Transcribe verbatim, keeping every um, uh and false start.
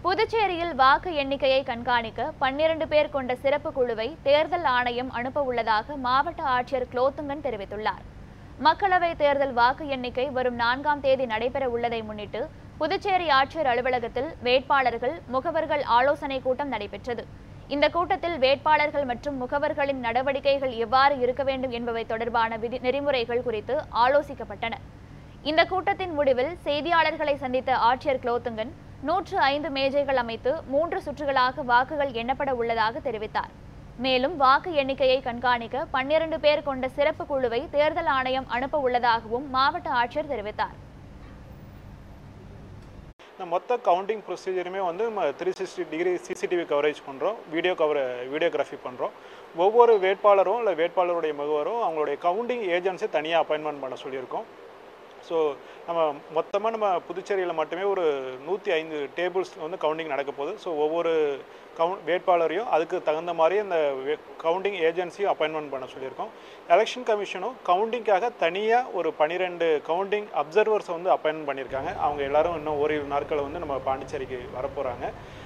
புதுச்சேரியில் வாக்கு எண்ணிக்கையை கண்காணிக்க பன்னிரண்டு பேர் கொண்ட சிறப்பு குழுவை தேர்தல் ஆணையம் அனுப்ப உள்ளதாக மாவட்ட ஆட்சியர் குலோத்துங்கன் தெரிவித்துள்ளார். மக்களவைத் தேர்தல் வாக்கு எண்ணிக்கை வரும் நான்காம் தேதி நடைபெற உள்ளதை முன்னிட்டு புதுச்சேரி ஆட்சியர் அலுவலகத்தில் வேட்பாளர்கள், முகவர்கள் ஆலோசனை கூட்டம் நடைபெற்றது. இந்த கூட்டத்தில் வேட்பாளர்கள் மற்றும் முகவர்களின் நடவடிக்கைகள் எவ்வாறு இருக்க வேண்டும் என்பவை தொடர்பான விதி நெறிமுறைகள் குறித்து ஆலோசிக்கப்பட்டன. இந்த கூட்டத்தின் முடிவில் செய்தியாளர்களை சந்தித்த ஆட்சியர் குலோத்துங்கன் நூற்று ஐந்து மேஜைகள் அமைத்து மூன்று சுற்றுகளாக வாக்குகள் எண்ணப்பட உள்ளதாக தெரிவித்தார். மேலும் வாக்கு எண்ணிக்கையை கண்காணிக்க பன்னிரண்டு பேர் கொண்ட சிறப்பு குழுவை தேர்தல் ஆணையம் அனுப்ப உள்ளதாகவும் மாவட்ட ஆட்சியர் தெரிவித்தார். மொத்த கவுண்டிங் ப்ரொசீஜருமே வந்து நம்ம three sixty degree CCTV coverage பண்ணுறோம், வீடியோ கவர் வீடியோகிராஃபி பண்ணுறோம். ஒவ்வொரு வேட்பாளரும் இல்லை வேட்பாளருடைய முகவரும் அவங்களுடைய கவுண்டிங் ஏஜென்ட்ஸை தனியாக அப்பாயின்மெண்ட் பண்ண சொல்லியிருக்கோம். ஸோ நம்ம மொத்தமாக நம்ம புதுச்சேரியில் மட்டுமே ஒரு நூற்றி ஐந்து டேபிள்ஸ் வந்து கவுண்டிங் நடக்க போகுது. ஸோ ஒவ்வொரு கவு வேட்பாளரையும் அதுக்கு தகுந்த மாதிரி அந்த கவுண்டிங் ஏஜென்சியும் அப்பாயின்மெண்ட் பண்ண சொல்லியிருக்கோம். எலெக்ஷன் கமிஷனும் கவுண்டிங்காக தனியாக ஒரு பன்னிரெண்டு கவுண்டிங் அப்சர்வர்ஸை வந்து அப்பாயின்மெண்ட் பண்ணியிருக்காங்க. அவங்க எல்லாரும் இன்னும் ஓரிரு நாட்களில் வந்து நம்ம பாண்டிச்சேரிக்கு வரப்போகிறாங்க.